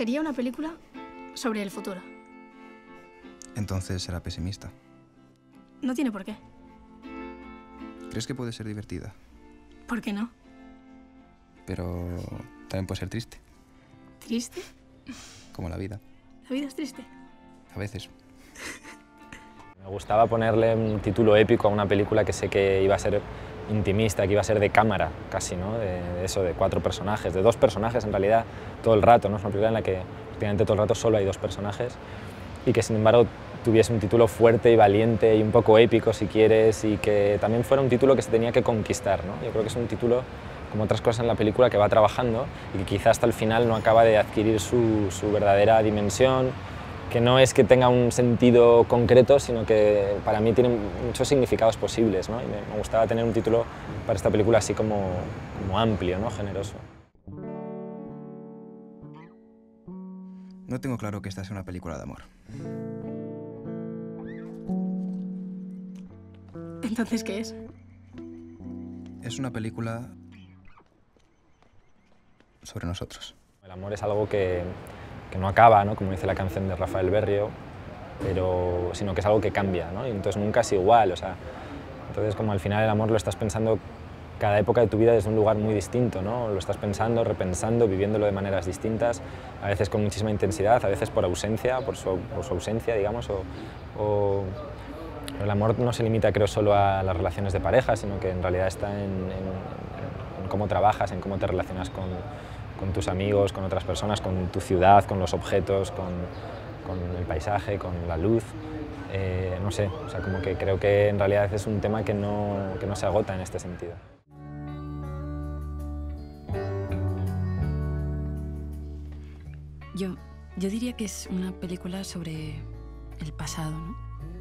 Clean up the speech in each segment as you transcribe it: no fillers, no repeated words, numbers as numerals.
sería una película sobre el futuro. Entonces será pesimista. No tiene por qué. ¿Crees que puede ser divertida? ¿Por qué no? Pero también puede ser triste, ¿Triste? como la vida. ¿La vida es triste? A veces. Me gustaba ponerle un título épico a una película que sé que iba a ser intimista, que iba a ser de cámara casi, ¿no? De eso, de 4 personajes, de 2 personajes en realidad todo el rato, ¿no? Es una película en la que prácticamente todo el rato solo hay 2 personajes y que sin embargo tuviese un título fuerte y valiente y un poco épico si quieres y que también fuera un título que se tenía que conquistar, ¿no? Yo creo que es un título, como otras cosas en la película, que va trabajando y que quizá hasta el final no acaba de adquirir su verdadera dimensión, que no es que tenga un sentido concreto, sino que para mí tiene muchos significados posibles, ¿no? Y me gustaba tener un título para esta película así como amplio, ¿no? Generoso. No tengo claro que esta sea una película de amor. ¿Entonces qué es? Es una película sobre nosotros. El amor es algo que no acaba, ¿no? Como dice la canción de Rafael Berrio, sino que es algo que cambia, ¿no? Y entonces nunca es igual, o sea, entonces como al final el amor lo estás pensando cada época de tu vida desde un lugar muy distinto, ¿no? Lo estás pensando, repensando, viviéndolo de maneras distintas, a veces con muchísima intensidad, a veces por ausencia, por su ausencia, digamos, el amor no se limita, creo, solo a las relaciones de pareja, sino que en realidad está en cómo trabajas, en cómo te relacionas con tus amigos, con otras personas, con tu ciudad, con los objetos, con el paisaje, con la luz. No sé, o sea, como que creo que en realidad es un tema que no se agota en este sentido. Yo diría que es una película sobre el pasado, ¿no?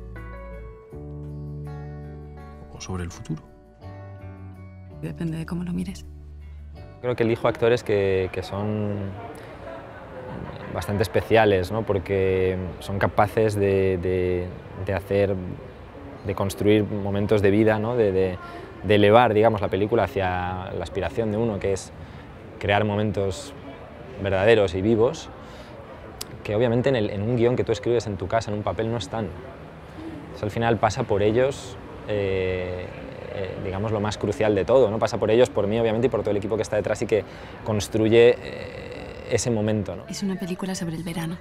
O sobre el futuro. Depende de cómo lo mires. Creo que elijo actores que son bastante especiales, ¿no? Porque son capaces de construir momentos de vida, ¿no? de elevar, digamos, la película hacia la aspiración de uno, que es crear momentos verdaderos y vivos, que obviamente en un guión que tú escribes en tu casa, en un papel, no están. Eso al final pasa por ellos, digamos, lo más crucial de todo, ¿no? Pasa por ellos, por mí, obviamente, y por todo el equipo que está detrás y que construye ese momento, ¿no? Es una película sobre el verano.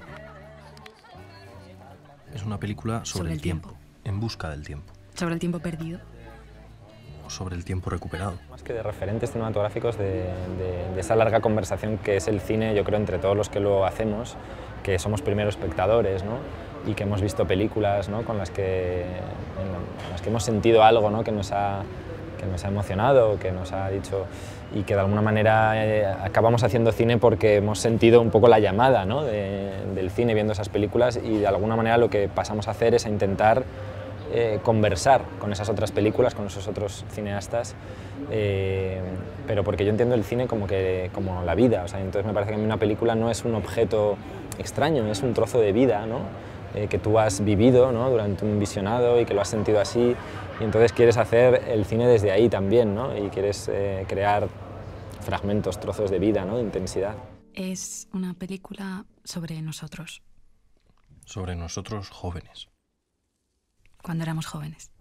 Es una película sobre el tiempo, en busca del tiempo. Sobre el tiempo perdido. O sobre el tiempo recuperado. Más que de referentes cinematográficos, de esa larga conversación que es el cine, yo creo, entre todos los que lo hacemos, que somos primeros espectadores, ¿no? Y que hemos visto películas, ¿no? en las que hemos sentido algo, ¿no? que nos ha emocionado, que nos ha dicho, y que de alguna manera acabamos haciendo cine porque hemos sentido un poco la llamada, ¿no? del cine viendo esas películas, y de alguna manera lo que pasamos a hacer es a intentar conversar con esas otras películas, con esos otros cineastas, pero porque yo entiendo el cine como la vida, o sea, entonces me parece que a mí una película no es un objeto extraño, es un trozo de vida, ¿no? Que tú has vivido, ¿no? durante un visionado y que lo has sentido así, y entonces quieres hacer el cine desde ahí también, ¿no? Y quieres crear fragmentos, trozos de vida, ¿no? de intensidad. Es una película sobre nosotros. Sobre nosotros jóvenes. Cuando éramos jóvenes.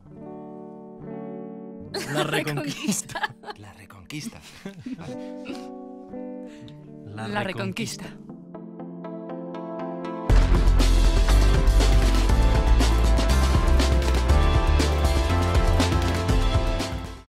La Reconquista. La Reconquista. La Reconquista.